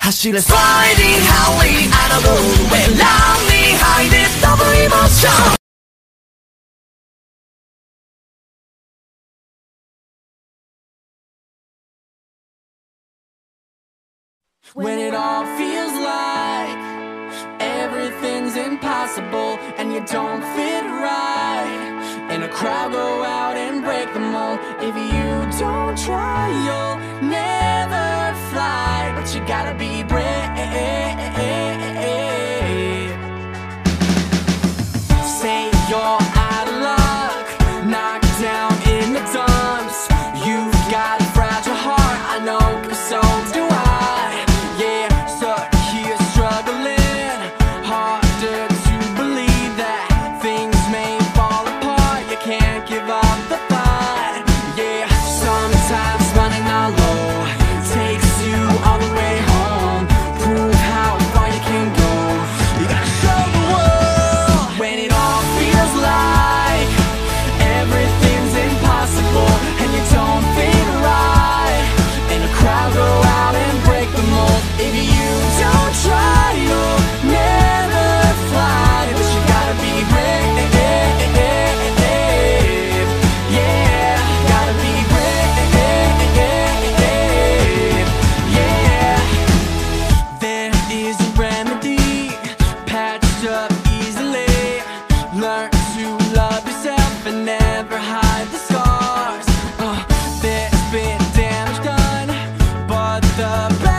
走れ Sliding Holly out of the way Love me hide it double emotion When it all feels like everything's impossible and you don't fit right in a crowd, go out and break the mold. If you don't try, you'll never fly. But you gotta be brave. Say you're out of luck, knocked down in the dumps. You've got a fragile heart, I know, 'cause so do I. Learn to love yourself and never hide the scars. There's been damage done, but the